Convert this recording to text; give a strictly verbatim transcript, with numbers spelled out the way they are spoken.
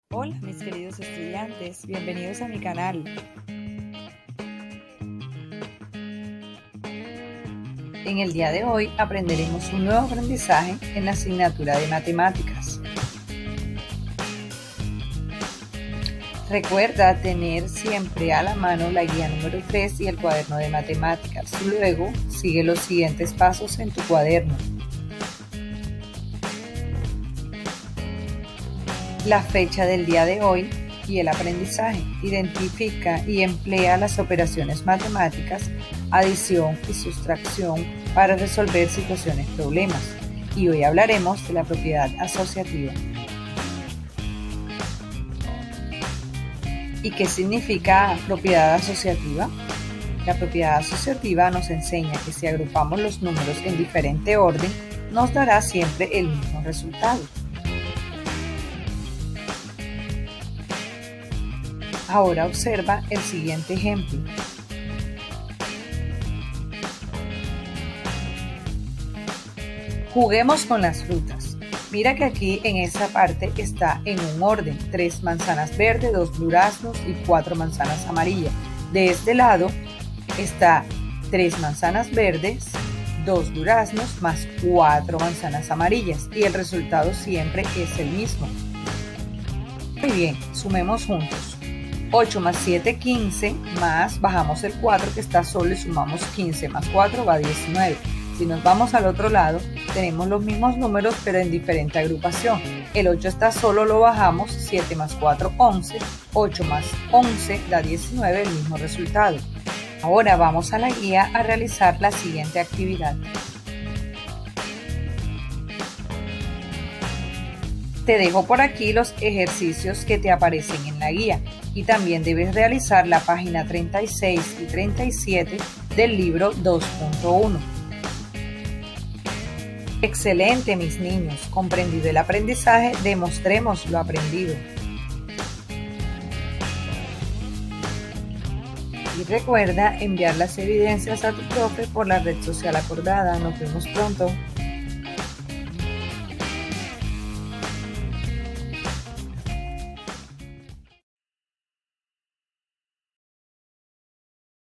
Hola mis queridos estudiantes, bienvenidos a mi canal. En el día de hoy aprenderemos un nuevo aprendizaje en la asignatura de matemáticas. Recuerda tener siempre a la mano la guía número tres y el cuaderno de matemáticas. Luego sigue los siguientes pasos en tu cuaderno. La fecha del día de hoy y el aprendizaje. Identifica y emplea las operaciones matemáticas, adición y sustracción para resolver situaciones problemas. Y hoy hablaremos de la propiedad asociativa. ¿Y qué significa propiedad asociativa? La propiedad asociativa nos enseña que si agrupamos los números en diferente orden, nos dará siempre el mismo resultado. Ahora observa el siguiente ejemplo. Juguemos con las frutas. Mira que aquí en esta parte está en un orden: tres manzanas verdes, dos duraznos y cuatro manzanas amarillas. De este lado está tres manzanas verdes, dos duraznos más cuatro manzanas amarillas y el resultado siempre es el mismo. Muy bien, sumemos juntos. ocho más siete, quince, más bajamos el cuatro que está solo y sumamos quince más cuatro va a diecinueve. Si nos vamos al otro lado, tenemos los mismos números pero en diferente agrupación. El ocho está solo, lo bajamos, siete más cuatro, once, ocho más once da diecinueve, el mismo resultado. Ahora vamos a la guía a realizar la siguiente actividad. Te dejo por aquí los ejercicios que te aparecen en la guía y también debes realizar la página treinta y seis y treinta y siete del libro dos punto uno. Excelente, mis niños. Comprendido el aprendizaje, demostremos lo aprendido. Y recuerda enviar las evidencias a tu profe por la red social acordada. Nos vemos pronto.